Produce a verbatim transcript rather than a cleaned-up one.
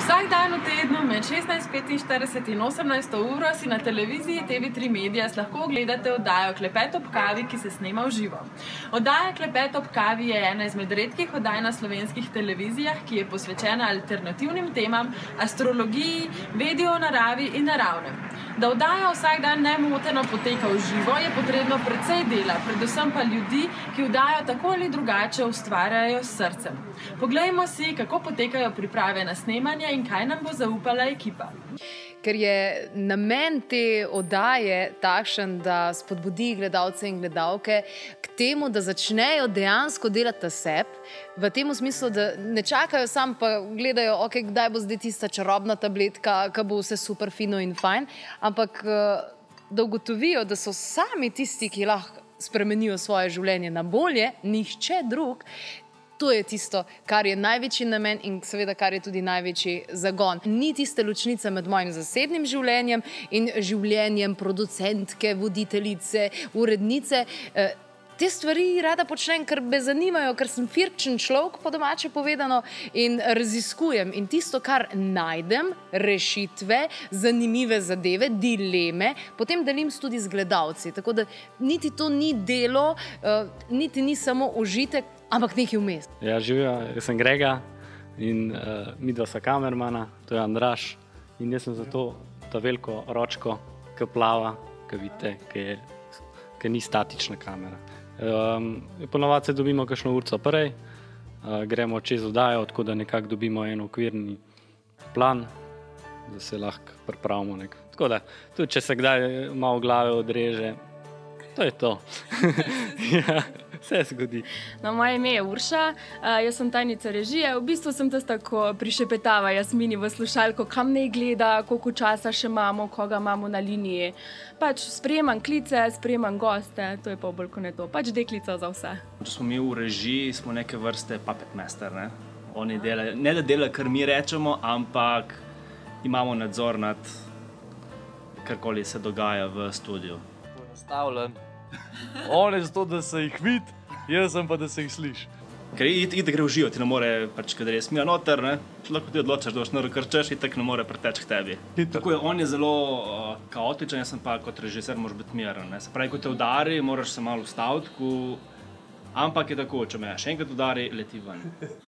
Vsak dan v tednu med šestnajst petinštirideset in osemnajsto uro si na televiziji T V tri Medias lahko ogledate oddajo Klepet ob kavi, ki se snema v živo. Oddaja Klepet ob kavi je ena izmed redkih oddaj na slovenskih televizijah, ki je posvečena alternativnim temam, astrologiji, vedi o naravi in naravnem. Da oddaja vsak dan nemoteno poteka v živo, je potrebno precej dela, predvsem pa ljudi, ki oddajo tako ali drugače ustvarjajo s srcem. Poglejmo si, kako potekajo priprave na snemanje in kaj nam bo zaupala ekipa. Ker je namen te oddaje takšen, da spodbudi gledalce in gledalke k temu, da začnejo dejansko delati na sebi, v tem smislu, da ne čakajo sam pa gledajo, ok, kdaj bo zdaj tista čarobna tabletka, ko bo vse super fino in fajn, ampak da ugotovijo, da so sami tisti, ki lahko spremenijo svoje življenje na bolje, nihče drug. To je tisto, kar je največji namen in seveda, kar je tudi največji zagon. Ni tiste ločnice med mojim zasebnim življenjem in življenjem producentke, voditeljice, urednice. Te stvari rada počnem, ker me zanimajo, ker sem firčen človek, po domače povedano, in raziskujem. In tisto, kar najdem, rešitve, zanimive zadeve, dileme, potem delim tudi z gledalci. Tako da niti to ni delo, niti ni samo užitek, ampak nekaj vmes. Ja, živijo, jaz sem Grega in uh, midva sta kamermana, to je Andraž. In jaz sem zato ta veliko ročko, ki plava, ki vidite, ki, je, ki ni statična kamera. Um, Ponovadi se dobimo kakšno urco prej, uh, gremo čez oddajo, tako da nekako dobimo en okvirni plan, da se lahko pripravimo nek. Tako da, tudi če se kdaj malo glave odreže, to je to. Ja, vse zgodi. No, moje ime je Urša, jaz sem tajnica režije. V bistvu sem tisto, ko prišepetava Jasmini v slušalko, kam naj gleda, koliko časa še imamo, koga imamo na liniji. Pač sprejemam klice, sprejemam goste, to je pa bolj kot ne to. Pač deklica za vse. Če smo mi v režiji, smo neke vrste puppet master, ne? Oni delajo, ne da delajo, kar mi rečemo, ampak imamo nadzor nad karkoli se dogaja v studiu. Poenostavljen. On je zato, da se jih vidi, jaz sem pa, da se jih sliši. Ker itak gre v živo, ti ne more, pač, kadar je smija noter, ne, lahko ti odločaš, da boš noro krčeš, itak ne more preteči k tebi. Tako je, on je zelo uh, kaotičen, jaz sem pa kot režiser moraš biti miren, ne. Se pravi, ko te udari, moraš se malo ustaviti, ko... ampak je tako, če me še enkrat udari, leti ven.